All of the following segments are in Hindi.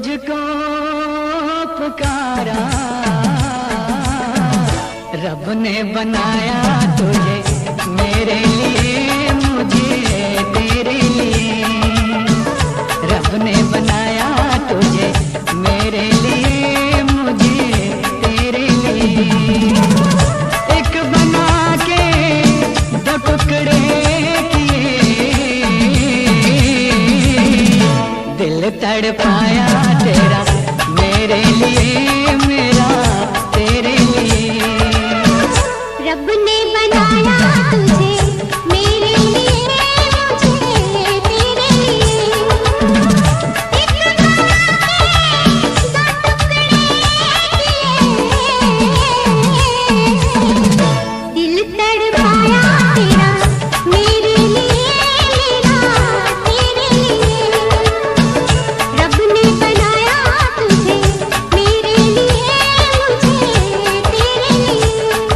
तुझको पुकारा, रब ने बनाया तुझे मेरे लिए, मुझे तेरे लिए। रब ने बनाया तुझे मेरे लिए, मुझे तेरे लिए। एक बना के दो टुकड़े किए, दिल तड़पाया तेरा मेरे लिए, मेरा तेरे लिए। रब ने बनाया तुझे मेरे लिए, मुझे तेरे लिए। एक बना के दो टुकड़े किए, दिल तड़पाया तेरा मेरे लिए, मेरा तेरे लिए। रब ने बनाया तुझे मेरे लिए, मुझे तेरे लिए।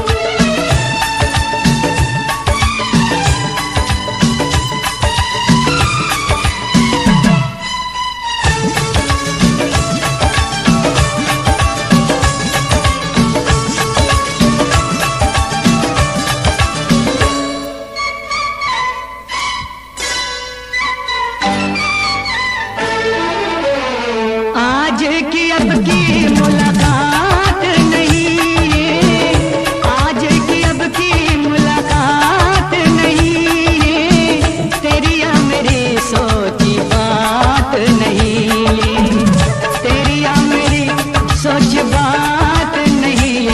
आज की अब की मुलाकात नहीं, आज की अब की मुलाकात नहीं, तेरी या मेरी सोची बात नहीं, तेरी या मेरी सोच बात नहीं।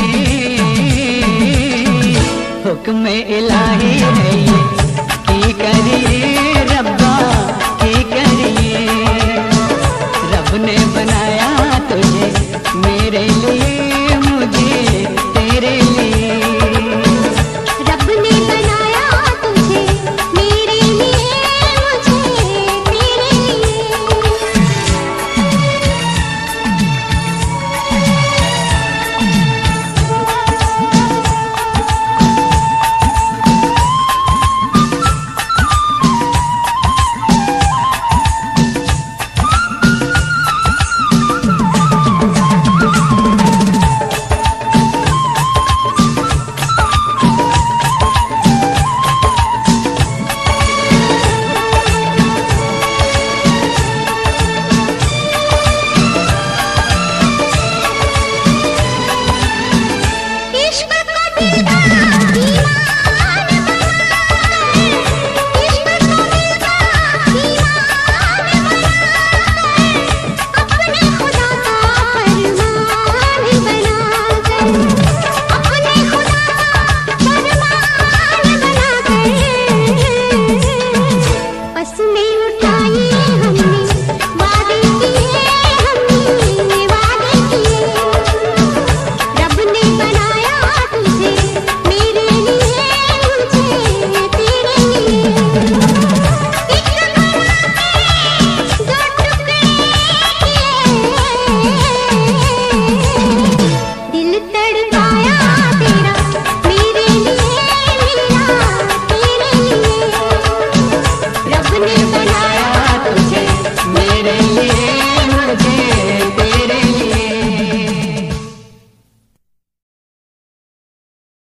हुक्म इलाही है ये, की करिए रब्बा की करिए। रब ने बनाया तुझे मेरे लिए, मुझे तेरे लिए। रब ने बनाया तुझे मेरे लिए, मुझे तेरे लिए। इश्क का दीदार